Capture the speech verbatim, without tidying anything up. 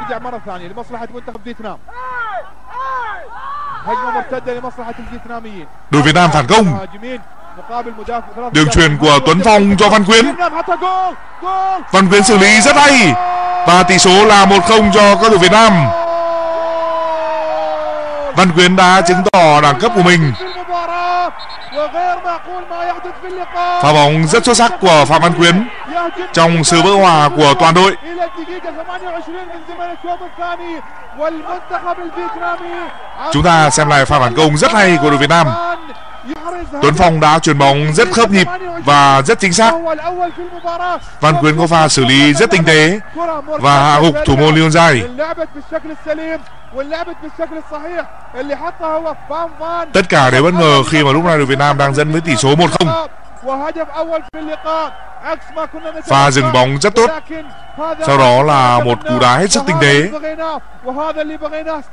ترجع مرة ثانية لمصلحة منتخب فيتنام. هجمة مرتدة لمصلحة الفيتناميين. Đội Việt Nam phản công. Đường chuyền của Tuấn Phong cho Văn Quyến. Văn Quyến xử lý rất hay và tỷ số là một không cho các đội Việt Nam. Văn Quyến đã chứng tỏ đẳng cấp của mình. Pha bóng rất xuất sắc của Phạm Văn Quyến trong sự vỡ hòa của toàn đội. Chúng ta xem lại pha phản công rất hay của đội Việt Nam. Tuấn Phong đã chuyền bóng rất khớp nhịp và rất chính xác. Văn Quyến có pha xử lý rất tinh tế và hạ gục thủ môn Leon Jai. Tất cả đều bất ngờ khi mà lúc này đội Việt Nam đang dẫn với tỷ số một không. Pha dừng bóng rất tốt. Sau đó là một cú đá hết sức tinh tế.